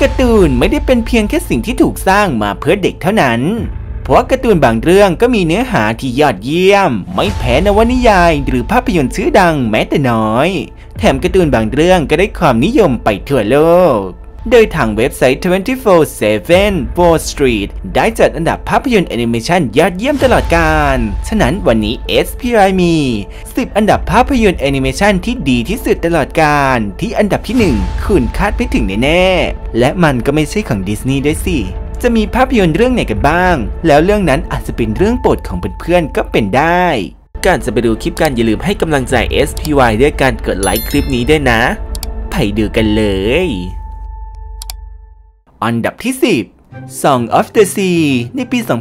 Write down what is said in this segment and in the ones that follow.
การ์ตูนไม่ได้เป็นเพียงแค่สิ่งที่ถูกสร้างมาเพื่อเด็กเท่านั้นเพราะการ์ตูนบางเรื่องก็มีเนื้อหาที่ยอดเยี่ยมไม่แพ้นวนิยายหรือภาพยนตร์ชื่อดังแม้แต่น้อยแถมการ์ตูนบางเรื่องก็ได้ความนิยมไปทั่วโลกโดยทางเว็บไซต์ 24/7 Wall Street ได้จัดอันดับภาพยนตร์แอนิเมชันยอดเยี่ยมตลอดกาลฉะนั้นวันนี้ SPI มี 10 อันดับภาพยนตร์แอนิเมชันที่ดีที่สุดตลอดกาลที่อันดับที่ 1 คุณคาดไม่ถึงแน่ๆและมันก็ไม่ใช่ของดิสนีย์ด้วยสิจะมีภาพยนตร์เรื่องไหนกันบ้างแล้วเรื่องนั้นอาจจะเป็นเรื่องโปรดของเพื่อนๆก็เป็นได้ก่อนจะไปดูคลิปกันอย่าลืมให้กำลังใจ SPY ด้วยการกดไลค์คลิปนี้ด้วยนะไปดูกันเลยอันดับที่ 10 Song of the Sea ในปี 2014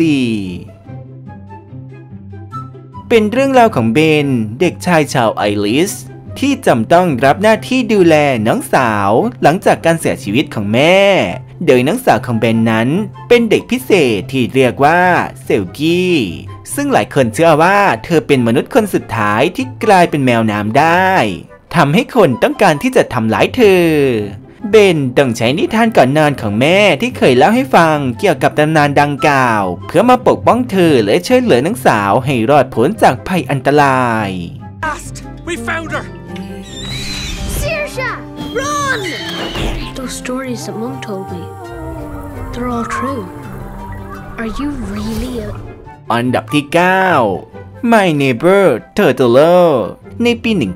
เป็นเรื่องราวของเบนเด็กชายชาวไอริสที่จำต้องรับหน้าที่ดูแลน้องสาวหลังจากการเสียชีวิตของแม่โดยน้องสาวของเบนนั้นเป็นเด็กพิเศษที่เรียกว่าเซลกี้ซึ่งหลายคนเชื่อว่าเธอเป็นมนุษย์คนสุดท้ายที่กลายเป็นแมวน้ำได้ทำให้คนต้องการที่จะทำร้ายเธอเบนต้องใช้นิทานก่อนนอนของแม่ที่เคยเล่าให้ฟังเกี่ยวกับตำนานดังกล่าวเพื่อมาปกป้องเธอและช่วยเหลือน้องสาวให้รอดพ้นจากภัยอันตราย We found her! Saoirse! Run! Those stories that Mum told me, they're all true. Are you really a... อันดับที่ 9 My Neighbor Totoro ในปี 1988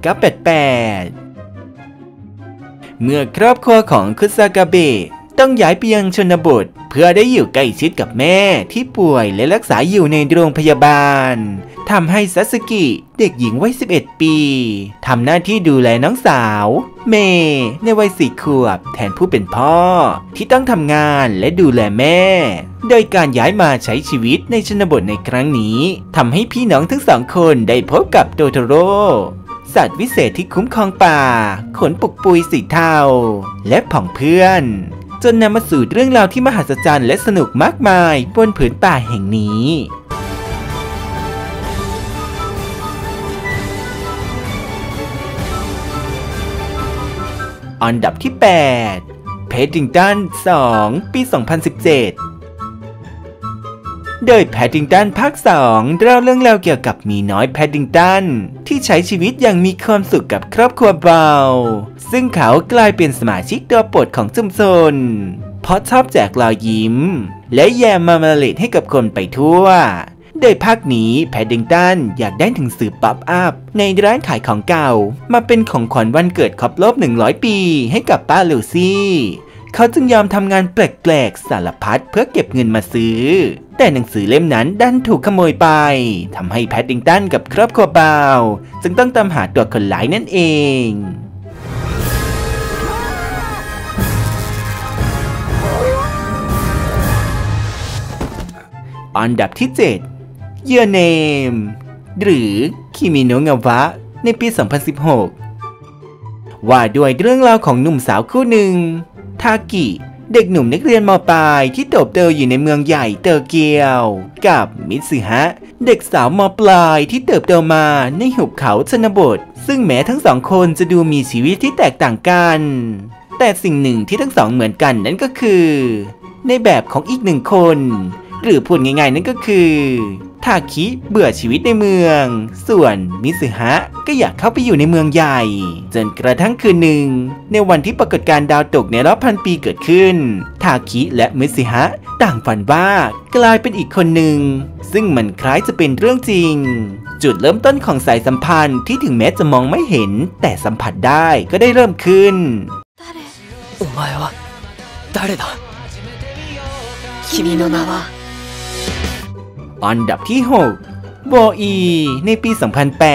เมื่อครอบครัวของคุซากาเบะต้องย้ายไปยังชนบทเพื่อได้อยู่ใกล้ชิดกับแม่ที่ป่วยและรักษาอยู่ในโรงพยาบาลทำให้ซาสึกิเด็กหญิงวัย 11 ปีทำหน้าที่ดูแลน้องสาวเมย์ในวัย 4 ขวบแทนผู้เป็นพ่อที่ต้องทำงานและดูแลแม่โดยการย้ายมาใช้ชีวิตในชนบทในครั้งนี้ทำให้พี่น้องทั้งสองคนได้พบกับโตโทโร่สัตว์วิเศษที่คุ้มครองป่าขนปุกปุยสีเทาและผองเพื่อนจนนำมาสู่เรื่องราวที่มหัศจรรย์และสนุกมากมายบนผืนป่าแห่งนี้อันดับที่ 8 Paddington 2 ปี 2017 โดย Paddington ภาค 2 เล่าเรื่องราวเกี่ยวกับหมีน้อย Paddington ที่ใช้ชีวิตอย่างมีความสุขกับครอบครัวเบาซึ่งเขากลายเป็นสมาชิกตัวโปรดของชุมชนเพราะชอบแจกรอยยิ้มและแยมมาร์มาเลดให้กับคนไปทั่วโดยภาคนี้แพดดิงตันอยากได้หนังสือป๊อปอัพในร้านขายของเก่ามาเป็นของขวัญวันเกิดครบรอบ100 ปีให้กับป้าลูซี่เขาจึงยอมทำงานแปลกๆสารพัดเพื่อเก็บเงินมาซื้อแต่หนังสือเล่มนั้นดันถูกขโมยไปทำให้แพดดิงตันกับครอบครัวเบาจึงต้องตามหาตัวคนร้ายนั่นเองอันดับที่ 7 Your Name หรือคิมิโนะงาวะในปี 2016 ว่าด้วยเรื่องราวของหนุ่มสาวคู่หนึ่งทากิเด็กหนุ่มนักเรียนม.ปลายที่เติบโตอยู่ในเมืองใหญ่โตเกียวกับมิซึฮะเด็กสาวม.ปลายที่เติบโตมาในหุบเขาชนบทซึ่งแม้ทั้งสองคนจะดูมีชีวิตที่แตกต่างกันแต่สิ่งหนึ่งที่ทั้งสองเหมือนกันนั่นก็คือในแบบของอีกหนึ่งคนหรือพูดง่ายๆนั่นก็คือทาคิเบื่อชีวิตในเมืองส่วนมิซึฮะก็อยากเข้าไปอยู่ในเมืองใหญ่จนกระทั่งคืนหนึ่งในวันที่ปรากฏการณ์ดาวตกในรอบ1,000 ปีเกิดขึ้นทาคิและมิซึฮะต่างฝันว่ากลายเป็นอีกคนหนึ่งซึ่งมันคล้ายจะเป็นเรื่องจริงจุดเริ่มต้นของสายสัมพันธ์ที่ถึงแม้จะมองไม่เห็นแต่สัมผัสได้ก็ได้เริ่มขึ้นお前は誰だ君の名はอันดับที่ 6 วออีในปี 2008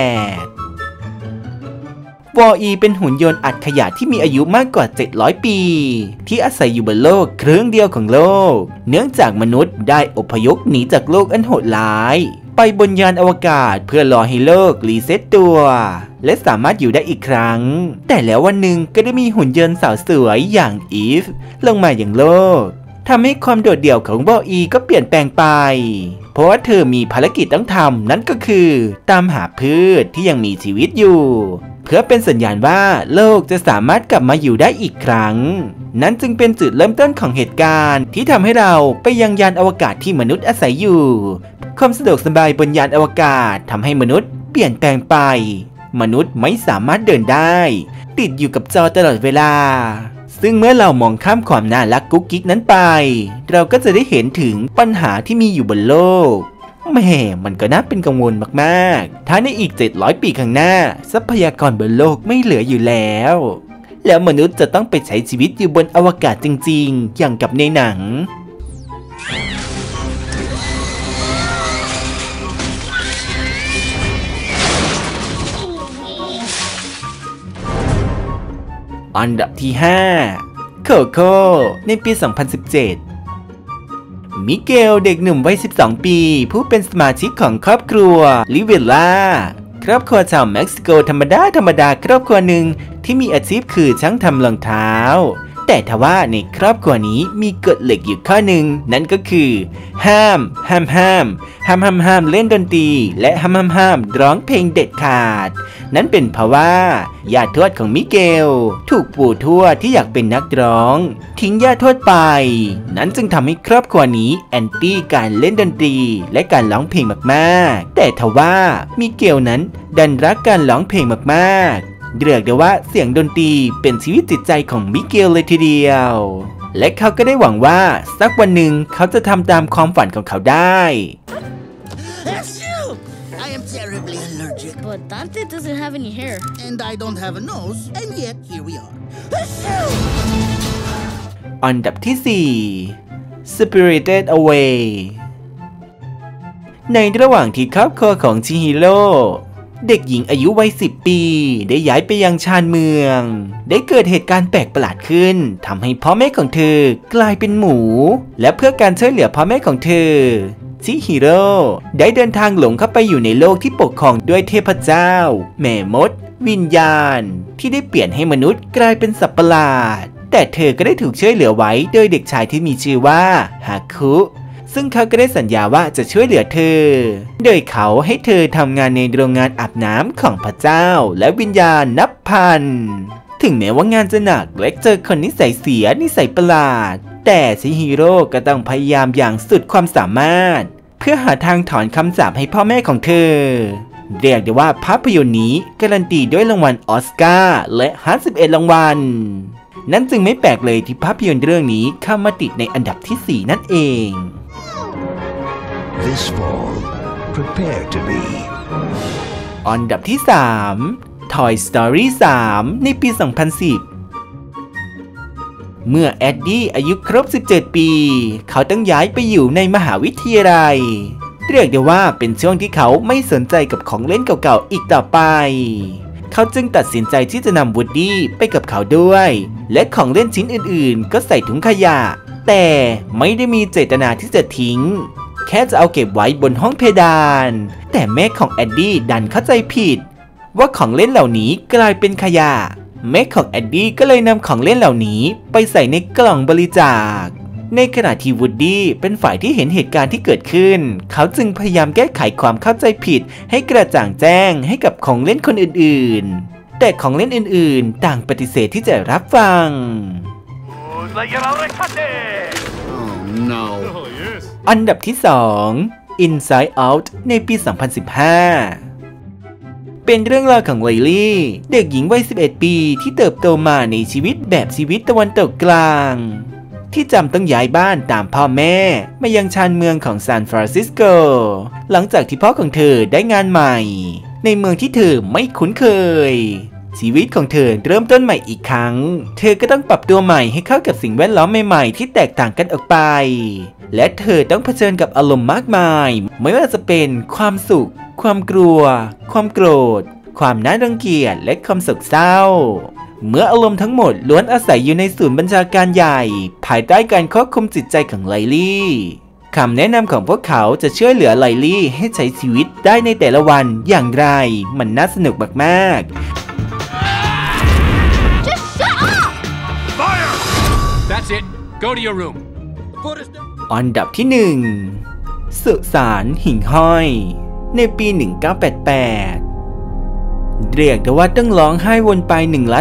วออีเป็นหุ่นยนต์อัดขยะที่มีอายุมากกว่า700 ปีที่อาศัยอยู่บนโลกครึ่งเดียวของโลกเนื่องจากมนุษย์ได้อพยพหนีจากโลกอันโหดร้ายไปบนยานอวกาศเพื่อรอให้โลกรีเซ็ตตัวและสามารถอยู่ได้อีกครั้งแต่แล้ววันหนึ่งก็ได้มีหุ่นยนต์สาวสวยอย่างอีฟลงมาอย่างโลกทำให้ความโดดเดี่ยวของวออีก็เปลี่ยนแปลงไปเพราะว่าเธอมีภารกิจต้องทำนั่นก็คือตามหาพืชที่ยังมีชีวิตอยู่เพื่อเป็นสัญญาณว่าโลกจะสามารถกลับมาอยู่ได้อีกครั้งนั้นจึงเป็นจุดเริ่มต้นของเหตุการณ์ที่ทำให้เราไปยังยานอวกาศที่มนุษย์อาศัยอยู่ความสะดวกสบายบนยานอวกาศทำให้มนุษย์เปลี่ยนแปลงไปมนุษย์ไม่สามารถเดินได้ติดอยู่กับจอตลอดเวลาซึ่งเมื่อเรามองข้ามความน่ารักกุ๊กกิ๊กนั้นไปเราก็จะได้เห็นถึงปัญหาที่มีอยู่บนโลกแม่มันก็น่าเป็นกังวลมากๆถ้าในอีก700 ปีข้างหน้าทรัพยากรบนโลกไม่เหลืออยู่แล้วมนุษย์จะต้องไปใช้ชีวิตอยู่บนอวกาศจริงๆอย่างกับในหนังอันดับที่5โคโค่ในปี 2017 มิเกลเด็กหนุ่มวัย 12 ปีผู้เป็นสมาชิกของครอบครัวลิเวล่าครอบครัวชาวเม็กซิโกธรรมดาครอบครัวหนึ่งที่มีอาชีพคือช่างทำรองเท้าแต่ทว่าในครอบครัวนี้มีกฎเหล็กอยู่ข้อหนึ่งนั่นก็คือห้ามเล่นดนตรีและห้ามร้องเพลงเด็ดขาดนั่นเป็นเพราะว่าญาติทวดของมิเกลถูกปู่ทวดที่อยากเป็นนักร้องทิ้งญาติทวดไปนั้นจึงทำให้ครอบครัวนี้แอนตี้การเล่นดนตรีและการร้องเพลงมากๆแต่ทว่ามิเกลนั้นดันรักการร้องเพลงมากๆเรียกได้ว่าเสียงดนตรีเป็นชีวิตจิตใจของมิเกลเลยทีเดียวและเขาก็ได้หวังว่าสักวันหนึ่งเขาจะทำตามความฝันของเขาได้ I am terribly allergic. But Dante doesn't have any hair. And I don't have a nose, and yet here we are. อันดับที่4 Spirited Away ในระหว่างที่ครอบครัวของชิฮิโร่เด็กหญิงอายุวัย10 ปีได้ย้ายไปยังชานเมืองได้เกิดเหตุการณ์แปลกประหลาดขึ้นทำให้พ่อแม่ของเธอกลายเป็นหมูและเพื่อการช่วยเหลือพ่อแม่ของเธอชิฮิโร่ได้เดินทางหลงเข้าไปอยู่ในโลกที่ปกครองด้วยเทพเจ้าแม่มดวิญญาณที่ได้เปลี่ยนให้มนุษย์กลายเป็นสัตว์ประหลาดแต่เธอก็ได้ถูกช่วยเหลือไว้โดยเด็กชายที่มีชื่อว่าฮาคุซึ่งเขาก็ได้สัญญาว่าจะช่วยเหลือเธอโดยเขาให้เธอทำงานในโรงงานอาบน้ำของพระเจ้าและวิญญาณนับพันถึงแม้ว่างานจะหนักและเจอคนนิสัยเสียนิสัยประหลาดแต่ชิฮิโร่ก็ต้องพยายามอย่างสุดความสามารถเพื่อหาทางถอนคำสาปให้พ่อแม่ของเธอเรียกได้ว่าภาพยนตร์นี้การันตีด้วยรางวัลออสการ์และ51 รางวัลนั่นจึงไม่แปลกเลยที่ภาพยนตร์เรื่องนี้เข้ามาติดในอันดับที่4นั่นเอง This fall, prepare to be. อันดับที่3 Toy Story 3 ในปี 2010 เมื่อแอดดี้อายุครบ 17 ปี เขาต้องย้ายไปอยู่ในมหาวิทยาลัยเรียกได้ว่าเป็นช่วงที่เขาไม่สนใจกับของเล่นเก่าๆอีกต่อไปเขาจึงตัดสินใจที่จะนำวูดดี้ไปกับเขาด้วยและของเล่นชิ้นอื่นๆก็ใส่ถุงขยะแต่ไม่ได้มีเจตนาที่จะทิ้งแค่จะเอาเก็บไว้บนห้องเพดานแต่แม่ของแอดดี้ดันเข้าใจผิดว่าของเล่นเหล่านี้กลายเป็นขยะแม่ของแอดดี้ก็เลยนำของเล่นเหล่านี้ไปใส่ในกล่องบริจาคในขณะที่วูดดี้เป็นฝ่ายที่เห็นเหตุการณ์ที่เกิดขึ้นเขาจึงพยายามแก้ไขความเข้าใจผิดให้กระจ่างแจ้งให้กับของเล่นคนอื่นๆแต่ของเล่นอื่นๆต่างปฏิเสธที่จะรับฟัง No. อันดับที่2 Inside Out ในปี 2015 เป็นเรื่องราวของไลลี่เด็กหญิงวัย 11 ปีที่เติบโตมาในชีวิตแบบชีวิตตะวันตกกลางที่จำต้องย้ายบ้านตามพ่อแม่มายังชานเมืองของซานฟรานซิสโกหลังจากที่พ่อของเธอได้งานใหม่ในเมืองที่เธอไม่คุ้นเคยชีวิตของเธอเริ่มต้นใหม่อีกครั้งเธอก็ต้องปรับตัวใหม่ให้เข้ากับสิ่งแวดล้อมใหม่ๆที่แตกต่างกันออกไปและเธอต้องเผชิญกับอารมณ์มากมายไม่ว่าจะเป็นความสุขความกลัวความโกรธความน่ารังเกียจและความโศกเศร้าเมื่ออารมณ์ทั้งหมดล้วนอาศัยอยู่ในศูนย์บัญชาการใหญ่ภายใต้การควบคุมจิตใจของไลลี่คำแนะนำของพวกเขาจะช่วยเหลือไลลี่ให้ใช้ชีวิตได้ในแต่ละวันอย่างไรมันน่าสนุกมากๆ That's it. Go to your room. อันดับที่1สุสานหิ่งห้อยในปี 1988 เรียกได้ว่าต้องร้องไห้วนไป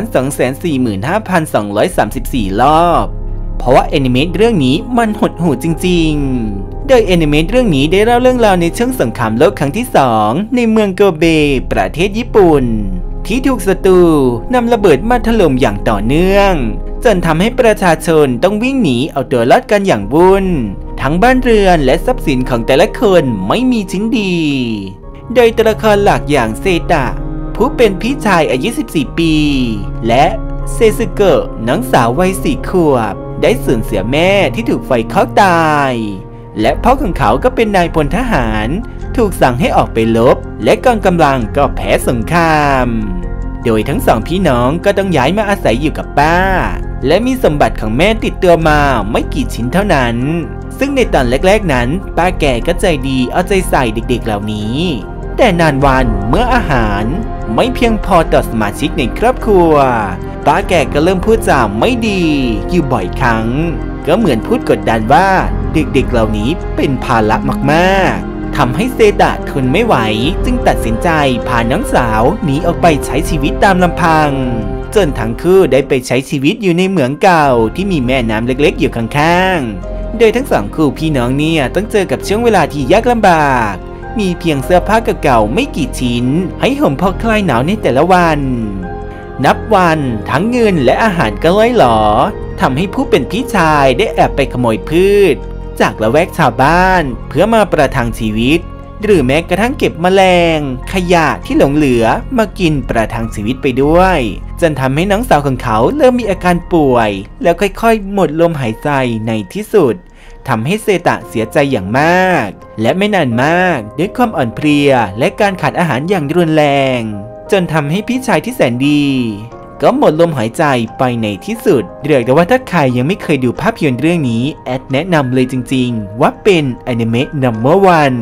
1,245,234 รอบเพราะว่าแอนิเมะเรื่องนี้มันหดหู่จริงๆโดยแอนิเมะเรื่องนี้ได้เล่าเรื่องราวในช่วงสงครามโลกครั้งที่2ในเมืองโกเบประเทศญี่ปุ่นที่ถูกศัตรูนำระเบิดมาถล่มอย่างต่อเนื่องจนทำให้ประชาชนต้องวิ่งหนีเอาตัวรอดกันอย่างวุ่นทั้งบ้านเรือนและทรัพย์สินของแต่ละคนไม่มีชิ้นดีโดยตัวละครหลักอย่างเซตะผู้เป็นพี่ชายอายุ14 ปีและเซซึเกะน้องสาววัย4 ขวบได้สูญเสียแม่ที่ถูกไฟคลอกตายและพ่อของเขาก็เป็นนายพลทหารถูกสั่งให้ออกไปรบและกองกำลังก็แพ้สงครามโดยทั้ง2 พี่น้องก็ต้องย้ายมาอาศัยอยู่กับป้าและมีสมบัติของแม่ติดตัวมาไม่กี่ชิ้นเท่านั้นซึ่งในตอนแรกๆนั้นป้าแก่ก็ใจดีเอาใจใส่เด็กๆเหล่านี้แต่นานวันเมื่ออาหารไม่เพียงพอต่อสมาชิกในครอบครัวป้าแก่ก็เริ่มพูดจาไม่ดีอยู่บ่อยครั้งก็เหมือนพูดกดดันว่าเด็กๆเหล่านี้เป็นภาระมากๆทำให้เซตะทนไม่ไหวจึงตัดสินใจพาน้องสาวหนีออกไปใช้ชีวิตตามลำพังจนทั้งคู่ได้ไปใช้ชีวิตอยู่ในเหมืองเก่าที่มีแม่น้ำเล็กๆอยู่ข้างๆโดยทั้ง2 คู่พี่น้องเนี่ยต้องเจอกับช่วงเวลาที่ยากลำบากมีเพียงเสื้อผ้าเก่าๆไม่กี่ชิ้นให้ห่มพอคลายหนาวในแต่ละวันนับวันทั้งเงินและอาหารก็ล่อยหลอทำให้ผู้เป็นพี่ชายได้แอบไปขโมยพืชจากละแวกชาวบ้านเพื่อมาประทังชีวิตหรือแม้กระทั่งเก็บแมลงขยะที่หลงเหลือมากินประทังชีวิตไปด้วยจนทำให้น้องสาวของเขาเริ่มมีอาการป่วยแล้วค่อยๆหมดลมหายใจในที่สุดทำให้เซตะเสียใจอย่างมากและไม่นานมากด้วยความอ่อนเพลียและการขาดอาหารอย่างรุนแรงจนทำให้พี่ชายที่แสนดีก็หมดลมหายใจไปในที่สุดเรียกได้ว่าถ้าใครยังไม่เคยดูภาพยนตร์เรื่องนี้แอดแนะนำเลยจริงๆว่าเป็นอนิเมะ No.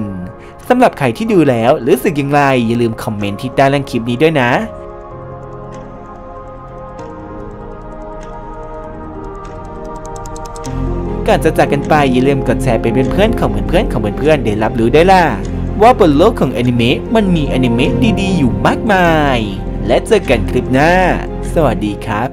1สำหรับใครที่ดูแล้วรู้สึกอย่างไรอย่าลืมคอมเมนต์ที่ใต้ล่างคลิปนี้ด้วยนะก่อนจะจากกันไปอย่าลืมกดแชร์ไปเป็นเพื่อนของเพื่อนๆได้รับรู้ได้ล่ะว่าบนโลกของอนิเมะมันมีอนิเมะดีๆอยู่มากมายและเจอกันคลิปหน้าสวัสดีครับ